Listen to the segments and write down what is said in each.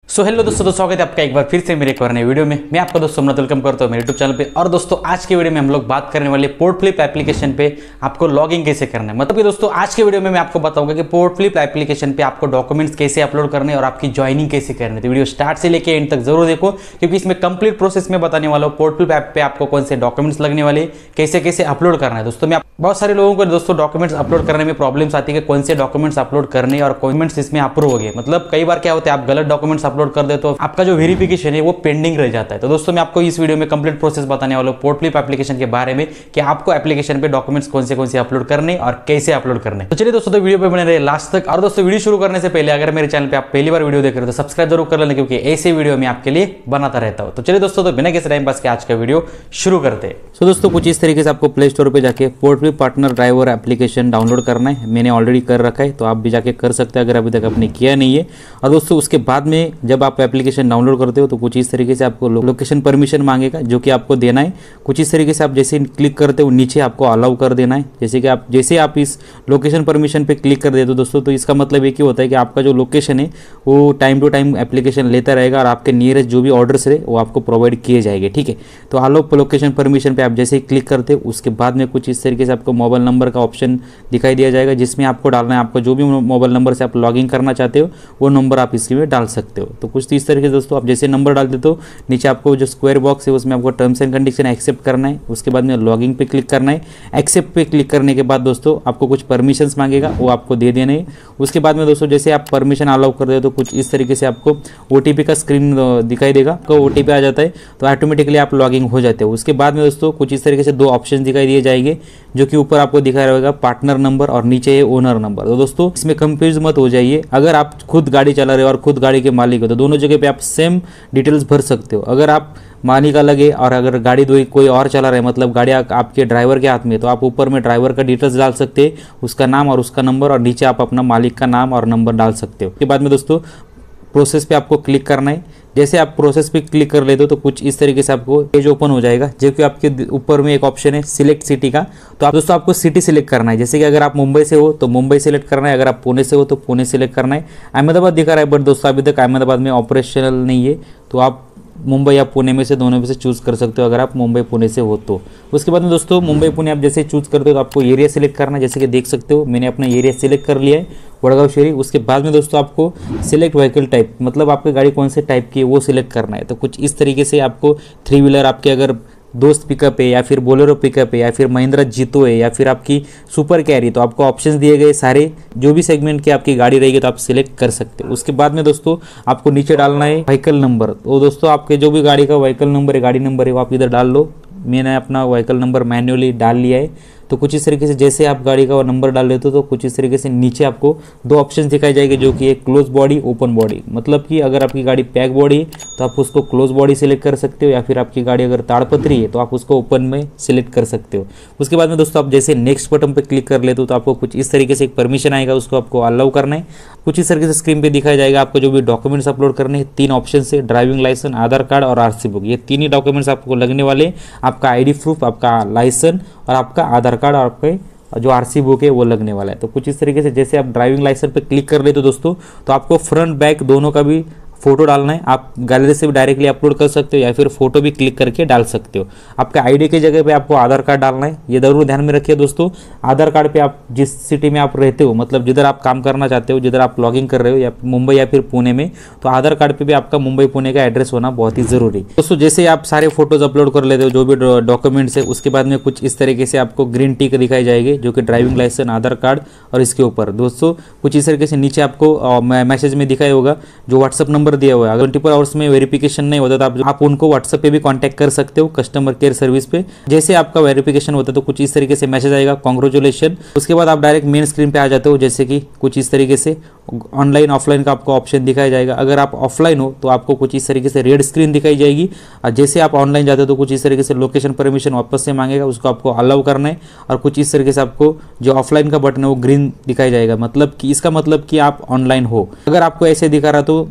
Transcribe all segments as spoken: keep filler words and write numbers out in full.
So hello दोस्तों, तो स्वागत है आपका एक बार फिर से मेरे एक और नए वीडियो में। मैं आपका दोस्तों सोमनाथ वेलकम करता हूँ मेरे यूट्यूब चैनल पे। और दोस्तों आज के वीडियो में हम लोग बात करने वाले पोर्टफ्लिप एप्लीकेशन पे आपको लॉगिंग कैसे करना है। मतलब कि दोस्तों आज के वीडियो में मैं आपको बताऊंगा कि पोर्टफ्लिप एप्लीकेशन पे आपको डॉक्यूमेंट्स कैसे अपलोड करने और आपकी ज्वाइनिंग कैसे करनी है। तो वीडियो स्टार्ट से लेकर एंड तक जरूर देखो, क्योंकि इसमें कंप्लीट प्रोसेस में बताने वाला हूँ। पोर्टफ्लिप ऐप पे आपको कौन से डॉक्यूमेंट्स लगने वाले, कैसे कैसे अपलोड करना है। दोस्तों मैं बहुत सारे लोगों को दोस्तों डॉक्यूमेंट्स अपलोड करने में प्रॉब्लम्स आती है कि कौन से डॉक्यूमेंट्स अपलोड करने और डॉक्यूमेंट्स इसमें अप्रूव हो गए। मतलब कई बार क्या होता है, आप गलत डॉक्यूमेंट्स अपलोड कर दे तो आपका जो वेरिफिकेशन है वो पेंडिंग रह जाता है। तो दोस्तों मैं आपको इस वीडियो में कंप्लीट प्रोसेस बताने वाला हूं पोर्टफ्लिप एप्लीकेशन के बारे में कि आपको एप्लीकेशन पे डॉक्यूमेंट्स कौन से कौन से अपलोड करने और कैसे अपलोड करने। तो चलिए दोस्तों तो वीडियो पे बने रहे लास्ट तक। और दोस्तों वीडियो शुरू करने से पहले अगर मेरे चैनल पे आप पहली बार वीडियो देख रहे हो तो सब्सक्राइब जरूर कर लेना, क्योंकि ऐसे वीडियो मैं आपके लिए बनाता रहता हूं। तो चलिए दोस्तों तो बिना किसी टाइम पास के आज का वीडियो शुरू करते हैं। तो दोस्तों कुछ इस तरीके से आपको प्ले स्टोर पे जाके पोर्टफ्लिप पार्टनर ड्राइवर एप्लीकेशन डाउनलोड करना है। मैंने ऑलरेडी कर रखा है, तो आप भी जाके कर सकते हैं अगर अभी तक आपने किया नहीं है। और दोस्तों उसके बाद में जब आप एप्लीकेशन डाउनलोड करते हो तो कुछ इस तरीके से आपको लोकेशन परमिशन मांगेगा, जो कि आपको देना है। कुछ इस तरीके से आप जैसे क्लिक करते हो नीचे आपको अलाउ कर देना है। जैसे कि आप जैसे आप इस लोकेशन परमिशन पे क्लिक कर देते हो दोस्तों, तो इसका मतलब ये कि होता है कि आपका जो लोकेशन है वो टाइम टू टाइम एप्लीकेशन लेता रहेगा और आपके नियरेस्ट जो भी ऑर्डर्स रहे वो आपको प्रोवाइड किए जाएंगे। ठीक है, तो अलाउ लोकेशन परमिशन पे आप जैसे ही क्लिक करते हो उसके बाद में कुछ इस तरीके से आपको मोबाइल नंबर का ऑप्शन दिखाई दिया जाएगा, जिसमें आपको डालना है आपका जो भी मोबाइल नंबर से आप लॉगिन करना चाहते हो वो नंबर आप इसमें डाल सकते हो। तो कुछ इस तरीके से दोस्तों आप जैसे नंबर डाल देते हो, नीचे आपको जो स्क्वायर बॉक्स है उसमें आपको टर्म्स एंड कंडीशन एक्सेप्ट करना है। उसके बाद में लॉगिंग पे क्लिक करना है। एक्सेप्ट पे क्लिक करने के बाद दोस्तों आपको कुछ परमिशंस मांगेगा, वो आपको दे देने हैं। उसके बाद में दोस्तों जैसे आप परमिशन अलाउ कर दे तो कुछ इस तरीके से आपको ओटीपी का स्क्रीन दिखाई देगा। आपको ओटीपी आ जाता है तो ऑटोमेटिकली आप लॉगिंग हो जाते हो। उसके बाद में दोस्तों कुछ इस तरीके से दो ऑप्शन दिखाई दिए जाएंगे, जो कि ऊपर आपको दिखा रहेगा पार्टनर नंबर और नीचे है ओनर नंबर। तो दोस्तों इसमें कंफ्यूज मत हो जाइए। अगर आप खुद गाड़ी चला रहे हो और खुद गाड़ी के मालिक हो तो दोनों जगह पे आप सेम डिटेल्स भर सकते हो। अगर आप मालिक अलग है और अगर गाड़ी दो कोई और चला रहा है, मतलब गाड़ी आपके ड्राइवर के हाथ में, तो आप ऊपर में ड्राइवर का डिटेल्स डाल सकते हैं, उसका नाम और उसका नंबर, और नीचे आप अपना मालिक का नाम और नंबर डाल सकते हो। उसके बाद में दोस्तों प्रोसेस पे आपको क्लिक करना है। जैसे आप प्रोसेस पे क्लिक कर लेते हो तो कुछ इस तरीके से आपको पेज ओपन हो जाएगा, जो कि आपके ऊपर में एक ऑप्शन है सिलेक्ट सिटी का। तो आप दोस्तों आपको सिटी सिलेक्ट करना है। जैसे कि अगर आप मुंबई से हो तो मुंबई सिलेक्ट करना है, अगर आप पुणे से हो तो पुणे सिलेक्ट करना है। अहमदाबाद दिखा रहा है, बट दोस्तों अभी तक अहमदाबाद में ऑपरेशनल नहीं है, तो आप मुंबई या पुणे में से दोनों में से चूज़ कर सकते हो अगर आप मुंबई पुणे से हो तो। उसके बाद में दोस्तों मुंबई पुणे आप जैसे चूज़ करते हो तो आपको एरिया सिलेक्ट करना है। जैसे कि देख सकते हो मैंने अपना एरिया सिलेक्ट कर लिया है, वडगांव शहरी। उसके बाद में दोस्तों आपको सिलेक्ट व्हीकल टाइप, मतलब आपकी गाड़ी कौन से टाइप की है वो सिलेक्ट करना है। तो कुछ इस तरीके से आपको थ्री व्हीलर, आपके अगर दोस्त पिकअप है या फिर बोलेरो पिकअप है या फिर महिंद्रा जीतो है या फिर आपकी सुपर कैरी, तो आपको ऑप्शंस दिए गए सारे, जो भी सेगमेंट की आपकी गाड़ी रहेगी तो आप सिलेक्ट कर सकते हो। उसके बाद में दोस्तों आपको नीचे डालना है व्हीकल नंबर। तो दोस्तों आपके जो भी गाड़ी का व्हीकल नंबर है, गाड़ी नंबर है, वो आप इधर डाल लो। मैंने अपना व्हीकल नंबर मैन्युअली डाल लिया है। तो कुछ इस तरीके से जैसे आप गाड़ी का नंबर डाल लेते हो तो कुछ इस तरीके से नीचे आपको दो ऑप्शन दिखाई जाएंगे, जो कि एक क्लोज बॉडी, ओपन बॉडी। मतलब कि अगर आपकी गाड़ी पैक बॉडी है तो आप उसको क्लोज बॉडी सिलेक्ट कर सकते हो, या फिर आपकी गाड़ी अगर ताड़पत्री है तो आप उसको ओपन में सिलेक्ट कर सकते हो। उसके बाद में दोस्तों आप जैसे नेक्स्ट बटन पर क्लिक कर लेते हो तो आपको कुछ इस तरीके से एक परमिशन आएगा, उसको आपको अलाउ करना है। कुछ इस तरीके से स्क्रीन पे दिखाया जाएगा आपको जो भी डॉक्यूमेंट्स अपलोड करने हैं। तीन ऑप्शन से ड्राइविंग लाइसेंस, आधार कार्ड और आरसी बुक, ये तीन ही डॉक्यूमेंट्स आपको लगने वाले। आपका आईडी प्रूफ, आपका लाइसेंस और आपका आधार कार्ड और आपके जो आरसी बुक है वो लगने वाला है। तो कुछ इस तरीके से जैसे आप ड्राइविंग लाइसेंस पे क्लिक कर लेते हो दोस्तों, तो आपको फ्रंट बैक दोनों का भी फोटो डालना है। आप गैलरी से भी डायरेक्टली अपलोड कर सकते हो या फिर फोटो भी क्लिक करके डाल सकते हो। आपका आईडी की जगह पे आपको आधार कार्ड डालना है। ये जरूर ध्यान में रखिए दोस्तों, आधार कार्ड पे आप जिस सिटी में आप रहते हो, मतलब जिधर आप काम करना चाहते हो, जिधर आप लॉगिंग कर रहे हो, या मुंबई या फिर पुणे में, तो आधार कार्ड पे भी आपका मुंबई पुणे का एड्रेस होना बहुत ही जरूरी दोस्तों। जैसे आप सारे फोटोज अपलोड कर लेते हो जो भी डॉक्यूमेंट्स है, उसके बाद में कुछ इस तरीके से आपको ग्रीन टिक दिखाई जाएगी, जो कि ड्राइविंग लाइसेंस, आधार कार्ड और इसके ऊपर दोस्तों कुछ इस तरीके से नीचे आपको मैसेज में दिखाई होगा जो व्हाट्सअप नंबर दिया हुआ है। अगर ट्वेंटी फोर आवर्स में वेरिफिकेशन नहीं होता तो आप, आप उनको व्हाट्सएप पे भी कांटेक्ट कर सकते हो, कस्टमर केयर सर्विस पे। जैसे आपका वेरिफिकेशन होता है तो कुछ इस तरीके से मैसेज आएगा, कांग्रेचुलेशन। उसके बाद आप डायरेक्ट मेन स्क्रीन पे आ जाते हो, जैसे कि कुछ इस तरीके से ऑनलाइन ऑफलाइन का आपको ऑप्शन दिखाया जाएगा। अगर आप ऑफलाइन हो तो आपको कुछ इस तरीके से रेड स्क्रीन दिखाई जाएगी, और जैसे आप ऑनलाइन जाते हो तो कुछ इस तरीके से लोकेशन परमिशन वापस से मांगेगा, उसको आपको अलाउ करना है। और कुछ इस तरीके से आपको जो ऑफलाइन का बटन है वो ग्रीन दिखाई जाएगा, मतलब कि इसका मतलब कि आप ऑनलाइन हो। अगर आपको ऐसे दिखा रहा तो इसका मतलब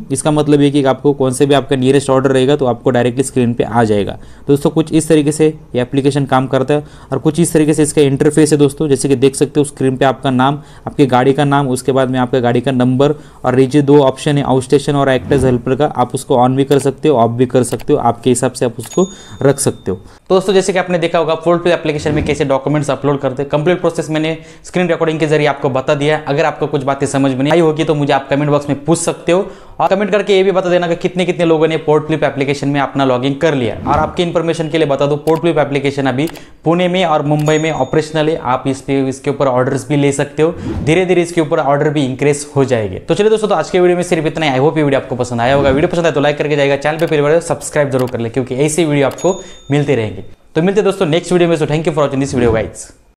मतलब ये कि आपको कौन से भी आपका नियरेस्ट ऑर्डर रहेगा तो आपको डायरेक्टली स्क्रीन पे आ जाएगा। दोस्तों कुछ इस तरीके से ये एप्लीकेशन काम करता है और कुछ इस तरीके से इसका इंटरफेस है दोस्तों। जैसे कि देख सकते हो स्क्रीन पे आपका नाम, आपकी गाड़ी का नाम, उसके बाद में आपका गाड़ी का नंबर और नीचे दो ऑप्शन है आउट स्टेशन और एक्ट एज हेल्पर का। आप उसको ऑन भी कर सकते हो, ऑफ भी कर सकते हो, आपके हिसाब से आप उसको रख सकते हो। तो दोस्तों जैसे कि आपने देखा होगा पोर्टफ्ली एप्लीकेशन में कैसे डॉक्यूमेंट्स अपलोड करते हैं, कंप्लीट प्रोसेस मैंने स्क्रीन रिकॉर्डिंग के जरिए आपको बता दिया है। अगर आपको कुछ बातें समझ में नहीं आई होगी तो मुझे आप कमेंट बॉक्स में पूछ सकते हो और कमेंट करके ये भी बता देना कि कितने कितने लोगों ने पोर्टफ्ली एप्लीकेशन में अपना लॉगिन कर लिया। और आपकी इन्फॉर्मेशन के लिए बता दो, पोर्टफ्ली एप्लीकेशन अभी पुणे में और मुंबई में ऑपरेशनल है। आप इस पे इसके ऊपर ऑर्डर्स भी ले सकते हो, धीरे धीरे इसके ऊपर ऑर्डर भी इंक्रीज हो जाएंगे। तो चलिए दोस्तों, तो आज के वीडियो में सिर्फ इतना ही। आई होप ये वीडियो आपको पसंद आया होगा। वीडियो पसंद आए तो लाइक करके जाएगा, चैनल पे पहली बार सब्सक्राइब जरूर कर ले क्योंकि ऐसी वीडियो आपको मिलते रहेंगे। तो मिलते दोस्तों नेक्स्ट वीडियो में। So thank you for watching this video guys.